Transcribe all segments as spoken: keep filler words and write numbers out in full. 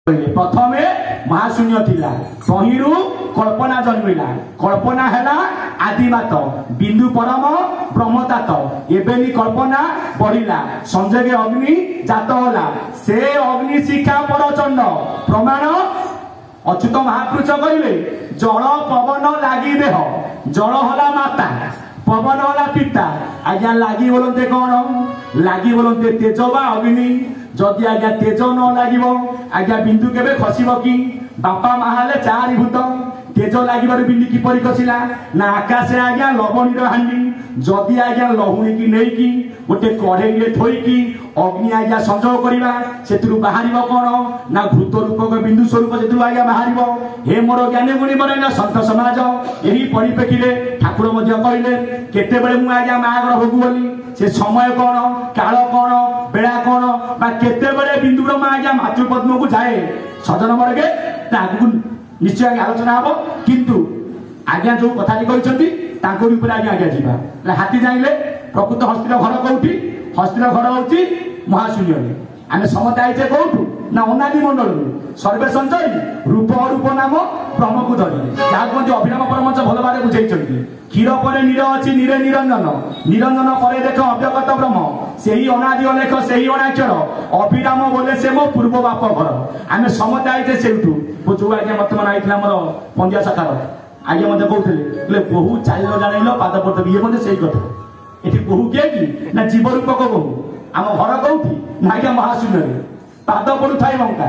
प्रथमे महाशून्य थिला तहिरु कल्पना जन्मिला कल्पना हैला आदिमात बिंदु परम ब्रह्मतात एबेनी कल्पना बढ़िला संजोगे अग्नि जात होला से अग्नि शिखा परचंड प्रमाण अच्युत महापुरुष कहले जल पवन लागी देह जल होला माता पवन होला पिता आज्ञा लागी बोलते कौन लागी बोलते तेज बा अग्नि जदि आज्ञा तेज न लागिब आज्ञा बिंदु केबे खसिब कि बापा माहाले चारि भूत तेज लागिबार बिंदु किपरि खसिला ना आकाशे आज्ञा लवणीर हांडी जदि आज्ञा लहुणी की नै कि गोटे कढ़ई रे थोई कि अग्नि आज्ञा संजोग करिबा सेतरु बाहरिबो कोन ना भूत रूपक बिंदु स्वरूप सेतरु आज्ञा बाहरिबो हे मोर ज्ञानी गुणी बरैना संत समाज एही परिप्रेक्षी रे ठाकुर मध्य कहले केते बेले मु आज्ञा मागर भोगु बोली से समय कौन काल कौन बेला कौन बा केते बेले बिंदुर मा आज्ञा मातृपद्म को जाए सजन मरगे ताकू निश्चय आगे आलोचना हम किंतु आज्ञा जो कथाटी कहते तांको ऊपर आज्ञा आज्ञा जीवा हाथी जाइले प्रकृत हस्तिर घर कौटी हस्तिर घर होची महाशून्य आम समते आईचे कौटू ना अनादि मंडल सर्वे संचरी रूप अरूप नाम ब्रह्म को धरी जहाँ अभिराम परमंश भल भाव बुझे क्षीर पर नीर अच्छी नीरे निरंजन निरंजन पर देख अव्यगत ब्रह्म से ही अनादि अलेख से ही अनाक्षर अभिराम बोले से मो पूर्व बाप घर आम समते आईचे से जो आज्ञा बर्तमान आई मोर पंजा शाखार आज्ञा मत कहते बहु चाल जान पाद पद ये मत से कथा ये बहु किए कि ना जीव रूपक बहु आम घर कौटी ना आज्ञा महाशून्य पाद पड़ू थाई बंका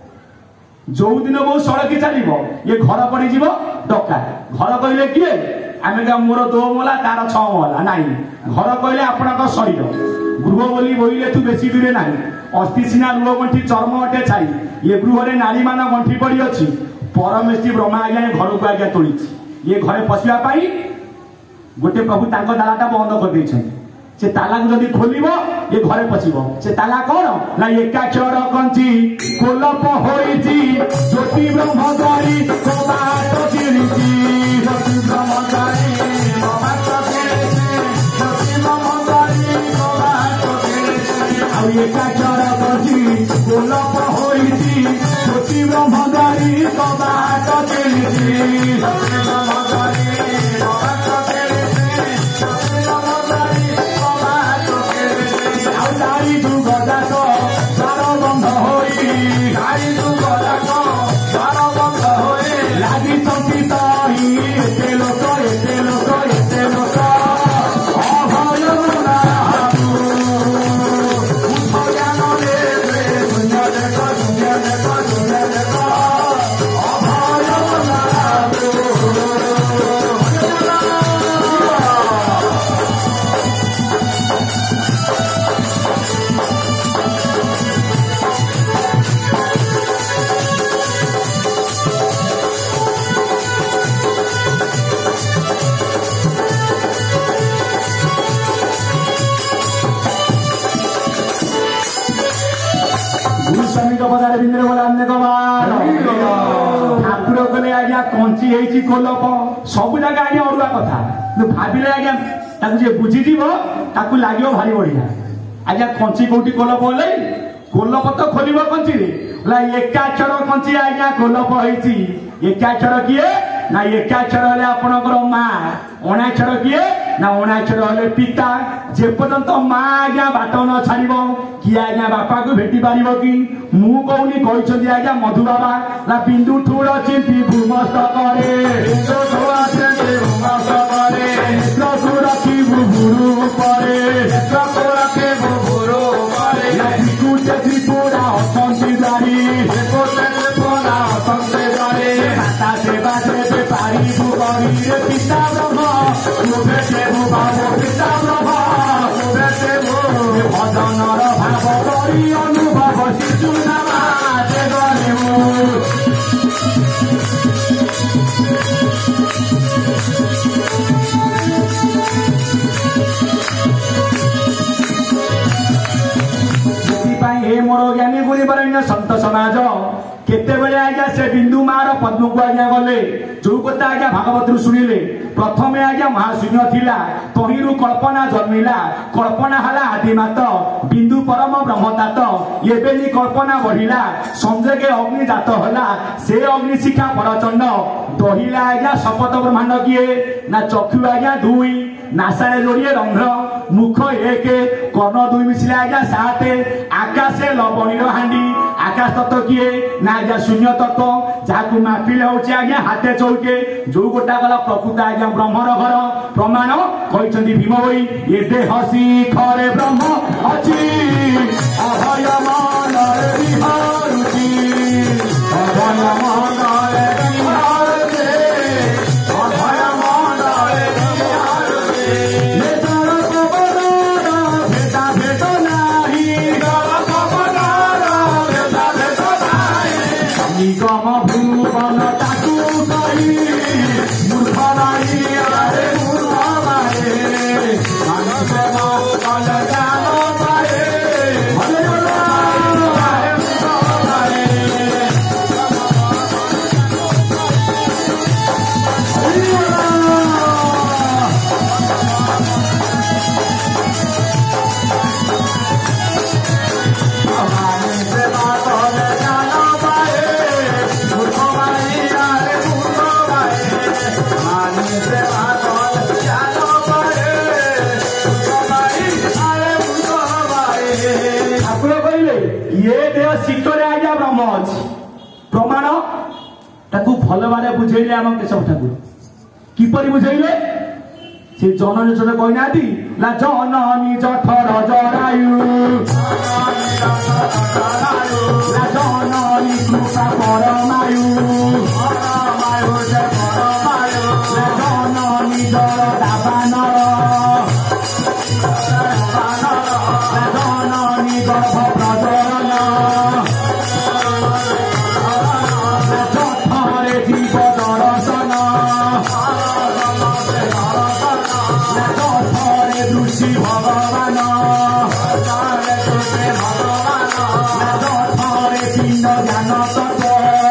जो दिन बहु सड़की चलो ये घर पड़ जीव डका घर कहले किए आम क्या मोर दो मला तार छ मला ना घर कहले आपण शरीर गृह बोली बोले तू बेसी दूरे ना अस्थि सीना रुह गंठी चर्म अटे छाई ये गृह नारी मान गंठी पड़ी अच्छी परमेश्वरी ब्रह्मा आज्ञा घर को आज्ञा तोड़ी ये घरे पशिवाई गोटे प्रभु तांको तालाटा बंद कर देछन से ताला को जदि खोलिबो ये घरे पशिबो से ताला कोन ना एकाक्षर कंची कोलप होईची ज्योति ब्रह्मचारी कबाट तिरिची ज्योति ब्रह्मचारी कबाट तिरिची ज्योति ब्रह्मचारी कबाट तिरिची आ एकाक्षर कंची कोलप होईची ज्योति ब्रह्मचारी कबाट तिरिची ज्योति ब्रह्मचारी कबाट ठाकुर कहले आज्ञा कंची कोलप सब जगह आज्ञा अरुआ कथा भाविले आज्ञा बुझीज लगे भारी बढ़िया आज्ञा कंची कौटी कोलप होले कोलप तो खोल कंची एकाक्षर कंची आज्ञा कोलप होती एकाक्षर किए ना एकाक्षर हेले आपणकर माँ अणाक्षर किए ना अणाक्षर हेले पिता जे पर्यंत माँ आज्ञा बाट न छाड़ किए आज्ञा बापा को भेटी पार कि मु कौनी कहते आज्ञा मधु बाबा ना बिंदु ठूल चिंती भूमस्त करे त्रिपुरा असंति दारी पिता ब्रह्म पिता ब्रह्म भजनर भाव करी अनुभव शिशु नामाते हे मोर ज्ञानी गुणी बरण्य संत समाज केते बेले आज्ञा से बिंदु मार पद्म को आज्ञा गले जो कथा आज्ञा भागवत शुणिले प्रथमे आज्ञा महाशून्य थिला तहिरु कल्पना जन्मिला कल्पना हला आदिमात बिंदु परम ब्रह्मतात एबेली कल्पना बढ़िला संजय के अग्नि जात होला से अग्नि शिखा परचंड दहिला आज्ञा शपथ ब्रह्मांड किए ना चक्षु आज्ञा दुई नासारे जोड़िए रंध्र मुख एक कर्ण दुई मिसले आज्ञा सात आकाशे लवणीर हांडी आकाश तत्व किए ना आज्ञा शून्य तत्व जहाँ मापिले होचे आज्ञा हाथे चौके जो गोटा गला प्रकृत आज्ञा ब्रह्मर घर प्रमाण कहते भीम भाई ये देह शिखरे ब्रह्म अच्छी अभय मनरे विहारुची अभय मनरे विहारुचे अभय मनरे निगम भुवन ताकू कही मूर्ख नाई अरे मूर्ख मारे मानसे मल ज्ञान पाए भले भले शिखर आज्ञा ब्रह्म अच्छी प्रमाण ताकू भल भाव बुझेले आम केशव ठाकुर किपरि बुझेले से जननी जो कहना ना जननी जठर जरायु जननी कृपा परमायु जननी जल दाबानर जननी गर्भ प्रजनन जठरे जीव दर्शन जठरे ऋषि भगवान जठरे पिंड ज्ञान तत्व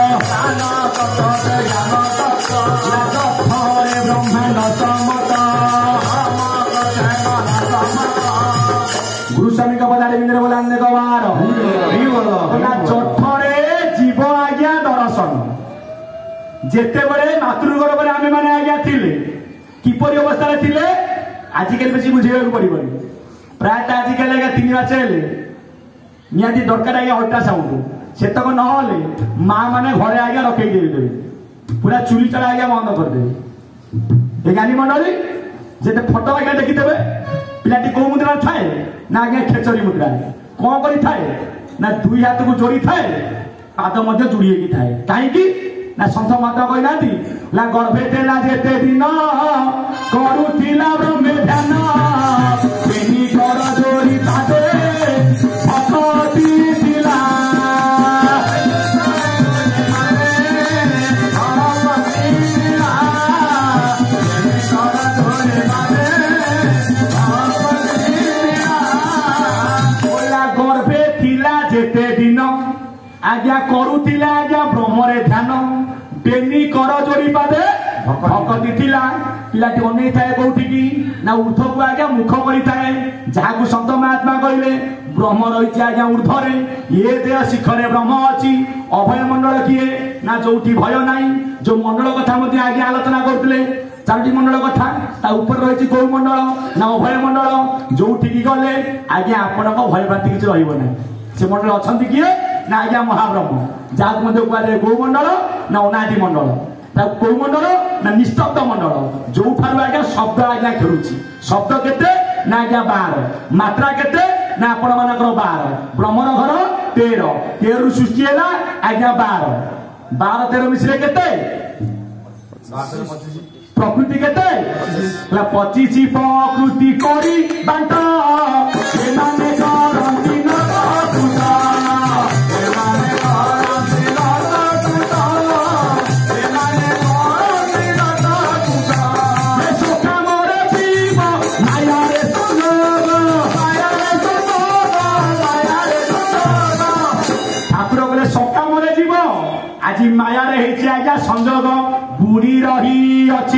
जठरे ब्रह्मांड सम्मत गुरुस्वामी का बदारे बिंद्र बोलाने गवार जठरे जीव आज्ञा दर्शन जेते बड़े मातृगर्भ में आमे माने आज्ञा थिले किपरि अवस्था रे थिले आजिकल बेसी बुझेबा पड़िबनी प्रायत आजिकल आज्ञा तीन मास हेले नियाती दरकार आज्ञा अल्ट्रासाउंड सेतक न होले मां माने घरे आज्ञा रखै देबे पूरा चुरी चला आज्ञा बंद कर देबे ए गानी मंडली जेते फोटो आज्ञा देखि देबे पिलाटी को मुद्रा थाए ना आज्ञा खेचरी मुद्रा कोन करी थाए ना दुई हाथ को जोड़ी थाए पाद मध्य जोड़ी की थाए काहे की ना संत माता कहना ना गर्भे देला जेते दिन करुथिला ब्रह्मे ध्यान बेनी कर जोड़ी पादे भक्ति दिला गर्भे थिला जेते दिन आज्ञा करुथिला आज्ञा ब्रह्मरे ध्यान बेनी कर जोड़ी पादे भक्ति थिला पिलाटी अनै थाए कोठी की ना ऊर्ध को आज्ञा मुख करि थाए जाहाकु संत महात्मा कहले ब्रह्म रही आज्ञा ऊर्धरे ये देह शिखरे ब्रह्म अच्छी अभय मंडल किए ना जोठी भय नाही जो मंडल कथा मध्ये आज्ञा आलोचना करथिले चारोटी मंडल कथा ता ऊपर रही गौ मंडल ना अभय मंडल जोठी की गले आज्ञा आपण भय भ्रांति किछ रहिबो नाही से मंडल अछंती किए ना आज्ञा महाब्रह्म जहाँ मध्य कहुए गौमंडल ना अनादि मंडल गौमंडल ना निस्तब्ध मंडल जो आज्ञा शब्द आज्ञा खेलुची शब्द केते ना आज्ञा बार मात्रा केते ना आपण मानकर बार ब्रह्मर घर तेरह तेरु सृष्टि है आज्ञा बार बार तेरह मिश्रे केते प्रकृति केते पचिश प्रकृति करी बांट एमाने करंती न तुता एमाने करंती न तुता एमाने करंती न तुता ए सोका मोरे जीव माया रे सोनो माया रे सोनो माया रे सोनो ठाकुर बोले सोका मोरे जीव आज माया रे आज्ञा संजोग बुड़ी रही अच्छी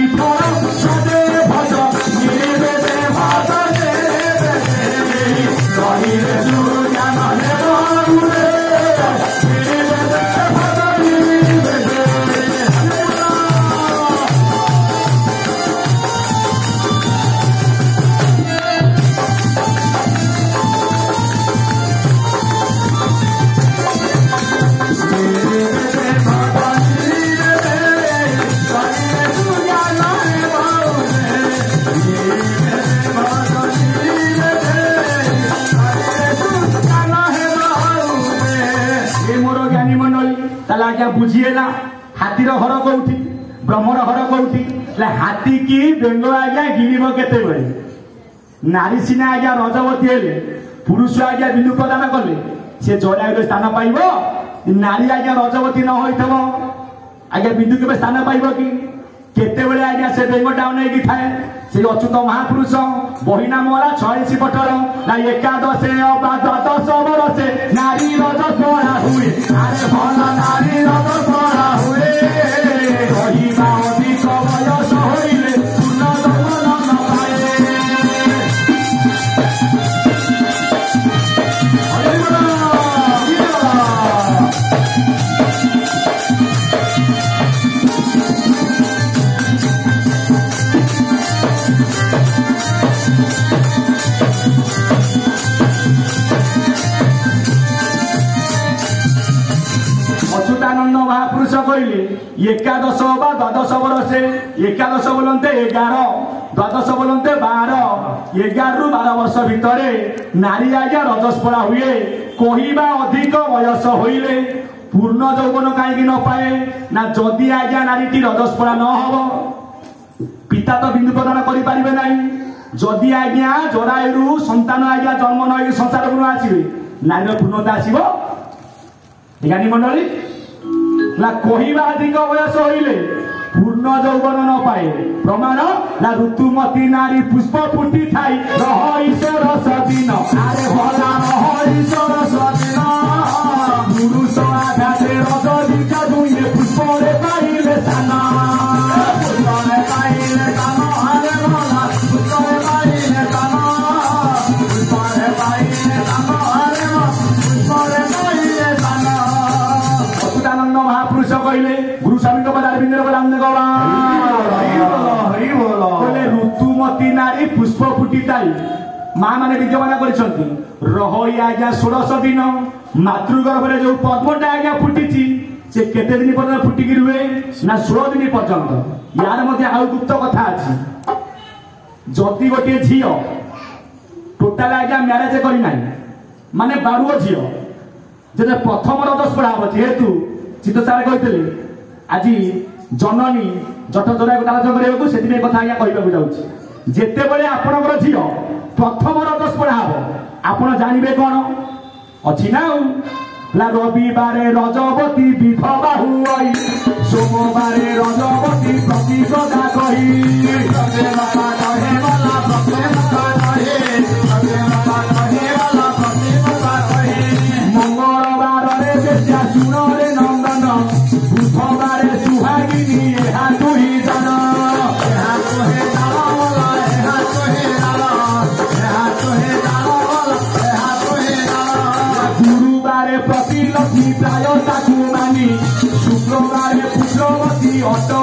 आज्ञा बुझीला हाथीर घर कौटी ब्रह्मर घर कौटी हाथी की बेंग आज्ञा गिणव केते नारी सीना आज्ञा रजवती हेले पुरुष आज्ञा बिंदु प्रदान कले से जरायु स्थान पाइब नारी आज्ञा रजवती न होइथब आज्ञा बिंदु के स्थान पाइब कि केते बेले आज्ञा से बेंगटा नहीं थाए से अच्युत महापुरुष बहिना मोरा छयासी पटर ना एकादश द्वादश बरसे नारी रज पड़ा हुए अरे भल नारी रज पड़ा हुए रहिबा अधिक बयस होइले पूर्ण दमन न पाए अच्युतानंद महापुरुष कहले एकादश बा द्वादश बरसे एकादश बोलते एगार द्वादश बोलते बार एगार रु बार वर्ष भितर नारी आज्ञा रजस्पड़ा हुए कहवा अधिक बयस होइले पूर्ण यौवन कहीं न पाए ना जदि आज्ञा नारी रजस्पड़ा न हम पिता तो बिंदु प्रदान करें ना जदि आज्ञा जरायु संतान आज्ञा जन्म न संसार को आसवे नारी पूर्णता आसव ज्ञानी मंडली ना कहवा अधिक बयस होइले पूर्ण यौवन न पाए प्रमाण ना ऋतुमती नारी पुष्प फुटी थाई रह ईश्वर सदिन अरे भला रह ईश्वर सदिन पुरुष आघाते रज दीक्षा दुई पुष्परे पाइले स्थान पुष्परे पाइले स्थान अरे भला पुष्परे पाइले स्थान पुष्परे पाइले स्थान अरे पुष्परे पाइले स्थान अच्युतानंद महापुरुष कहले गुरु स्वामी बोले ऋतुमती नारी पुष्प फुटी ताई माँ मैंने विद्यमान कर आज्ञा षोड़श दिन मातृगर्भ जो पद्मटा आज्ञा फुटी से केते दिन पर्यटन फुटिकी रुहे ना षोल दिन पर्यंत यार मध्य आउ गुप्त कथा अच्छी जदि गोटे झी टोटाल आज्ञा म्यारेज करना माने बारुओ झी जे प्रथम रजस्पड़ा हम जेहेतु चित्त सार कहते आज जननी जट जरा आलोचना करने से कथा आज्ञा कहवाक जाऊँगी जितेबले आपणकर झील प्रथम रजस्पड़ा हम आपण जानवे कौन अच्छी ना रविवार रजवती विधवा हुई सोमवार रजवती प्रतिपदा कही मंगलवार सुणरे नंदन बुधवार सुहागिनी यहाँ दुई जन गुरुवार प्रतिलक्ष्मी प्राय ताकू मानी शुक्रवार पुत्रवती अट